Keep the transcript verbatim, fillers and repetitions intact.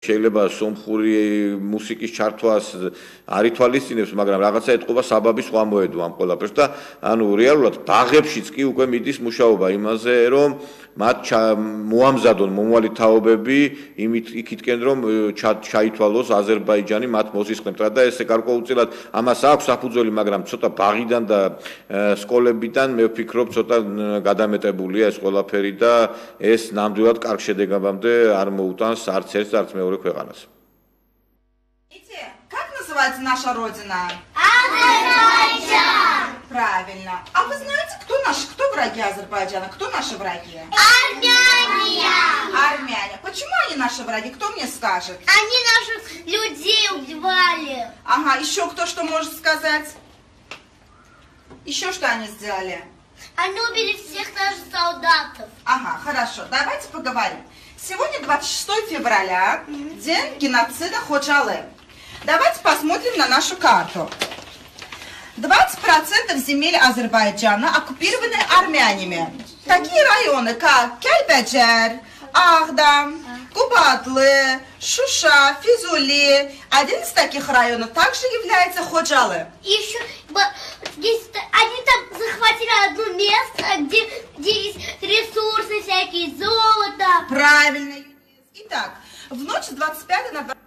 შეიძლება სომხური მუსიკის ჩართვას არ ითვალისწინებს, მაგრამ რაღაცა ეთყობა საბაბი სხვა მოედო ამ ყველაფერს და ანუ რეალურად ბაღებშიც კი უკვე მიდის მუშაობა იმაზე, რომ მათ მოამზადონ მომავალი თაობები იმით იქითკენ რომ ჩაითვალოს აზერბაიჯანი მათ მოსისხმებთ და ესე გარკვეულწილად ამას აქვს საფუძველი, მაგრამ ცოტა ბაღიდან და სკოლებიდან მე ვფიქრობ ცოტა გადამეტებულია ეს ყველაფერი და ეს ნამდვილად კარგ შედეგამდე არ მოუტანს არც ერთს არც მეორე ქვეყანას. Как называется наша родина? Азербайджан! Правильно. А вы знаете, кто наши, кто враги Азербайджана? Кто наши враги? Армяне! Армяне. Почему они наши враги? Кто мне скажет? Они наших людей убивали. Ага, еще кто что может сказать? Еще что они сделали? Они убили всех наших солдатов. Ага, хорошо. Давайте поговорим. Сегодня двадцать шестое февраля, mm-hmm. день геноцида Ходжале. Давайте посмотрим на нашу карту. двадцать процентов земель Азербайджана оккупированы армянами. Такие районы, как Кельбеджер, Ахдам, Кубатлы, Шуша, Физули. Один из таких районов также является Ходжале. Еще есть, они там захватили одно место, где, где есть ресурсы всякие, золото. Правильно. Итак, в ночь с двадцать пятого на двадцать